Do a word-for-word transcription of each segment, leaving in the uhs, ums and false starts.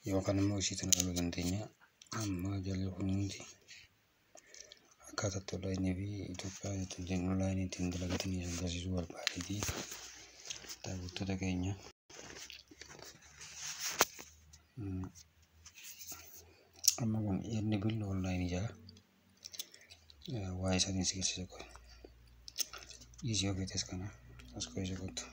yookaan immoo isiitti ilaaluu dandeenya. Amma jalli kunuunti akkaataa onlaayinii fi Itoophiyaa ittiin onlaayinii ittiin dalagatanii agarsiisuu barbaadeeti daawwattoota keenya. Amma kun inni billu onlaayinii jala waa'ee isaanii si keessa qofa. Easy office kana as keessa qotu.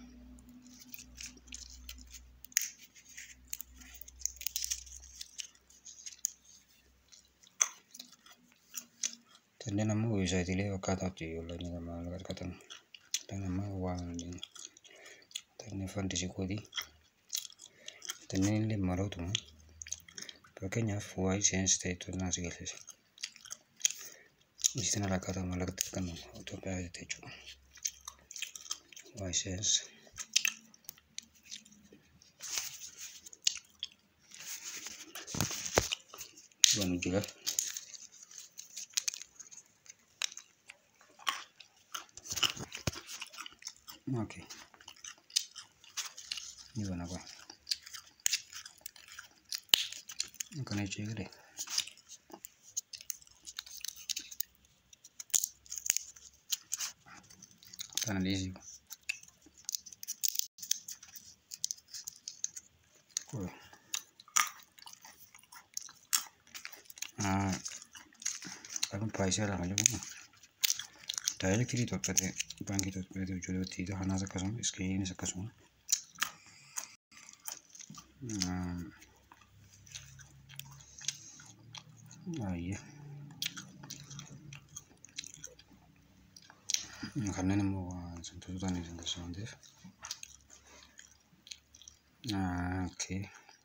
Tanneen ammoo weebsaayitiilee fakkaataatti onlaayinii kana maal argatan. Tanneen ammoo waan tanneen fandisii koodii. Tanneen illee malootuma. Fakkeenyaaf waa'ee seensi ta'etu naa si galchisa. Isiitiin ala akkaataa maallaqatti kan Itoophiyaa jechuudha. Waa'ee seensi. Waan jira. Okay. Ini warna apa? Kan aja gede. Tanah di sini. Cool. Ah, aku price lah aja. Direct kiri tuh pada bank itu pada jual tidak hanya sekasum, screen sekasum. Nah, ah iya. Karena ini mau sentuh tani sentuh sentuh. Ah, oke. Okay.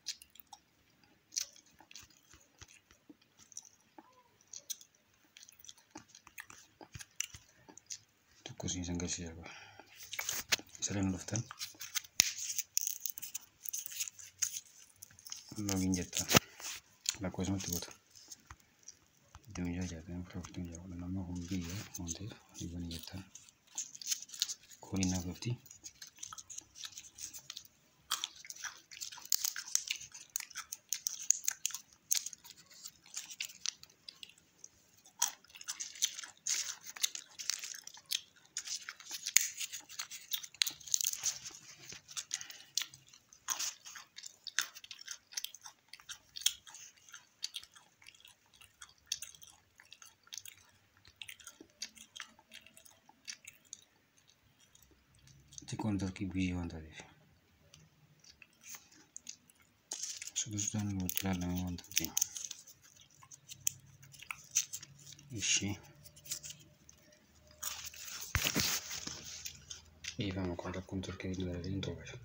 Così si ingaggia qua. Saremo luftan. Login jetta. La cosa molto buona. Devo già già tempo proprio già una mamma con via, monte, di buoni jetta. Con i navoti. Di contro chi vi andate sudah sudah nutrah dengan andate isi ini vamo con la contro che vi andate dentro